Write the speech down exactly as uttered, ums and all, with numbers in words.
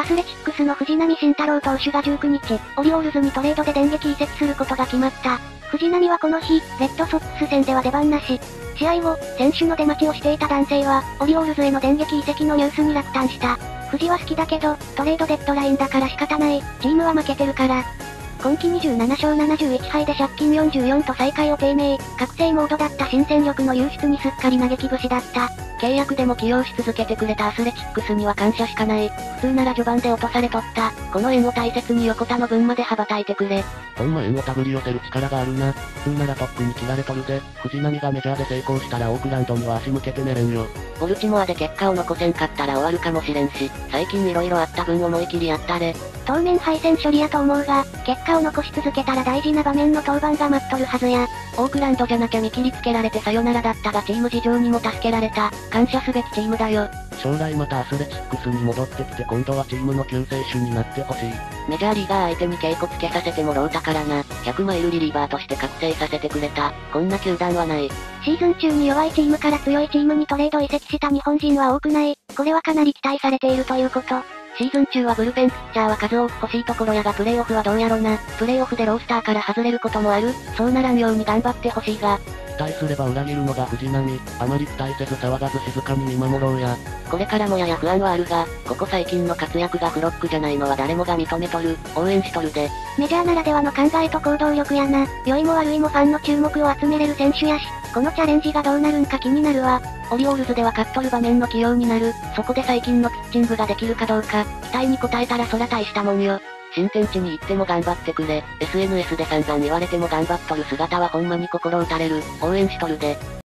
アスレチックスの藤浪晋太郎投手がじゅうくにち、オリオールズにトレードで電撃移籍することが決まった。藤浪はこの日、レッドソックス戦では出番なし。試合後、選手の出待ちをしていた男性は、オリオールズへの電撃移籍のニュースに落胆した。藤は好きだけど、トレードデッドラインだから仕方ない、チームは負けてるから。今季にじゅうななしょうななじゅういちはいで借金よんじゅうよんと最下位を低迷、覚醒モードだった新戦力の輸出にすっかり嘆き節だった。 契約でも起用し続けてくれたアスレチックスには感謝しかない。普通なら序盤で落とされとった。この縁を大切に横田の分まで羽ばたいてくれ。 ほんま縁を手繰り寄せる力があるな。普通ならトップに切られとるぜ。藤浪がメジャーで成功したらオークランドには足向けて寝れんよ。 ボルチモアで結果を残せんかったら終わるかもしれんし、最近色々あった分思い切りやったれ。 当面敗戦処理やと思うが、結果を残し続けたら大事な場面の登板が待っとるはずや。 オークランドじゃなきゃ見切りつけられてさよならだったがチーム事情にも助けられた。感謝すべきチームだよ。 将来またアスレチックスに戻ってきて今度はチームの救世主になってほしい。 メジャーリーガー相手に稽古つけさせてもろうたからな。ひゃくマイルリリーバーとして覚醒させてくれた。こんな球団はない。 シーズン中に弱いチームから強いチームにトレード移籍した日本人は多くない。これはかなり期待されているということ。 シーズン中はブルペンピッチャーは数多く欲しいところやがプレイオフはどうやろな。プレイオフでロースターから外れることもある。そうならんように頑張ってほしいが。 期待すれば裏切るのが藤浪。あまり期待せず騒がず静かに見守ろうや。 これからもやや不安はあるが、ここ最近の活躍がフロックじゃないのは誰もが認めとる。応援しとるで。 メジャーならではの考えと行動力やな。良いも悪いもファンの注目を集めれる選手やし、このチャレンジがどうなるんか気になるわ。 オリオールズでは勝っとる場面の起用になる。そこで最近のピッチングができるかどうか、期待に応えたらそら大したもんよ。新天地に行っても頑張ってくれ。エスエヌエス で散々言われても頑張っとる姿はほんまに心打たれる。応援しとるで。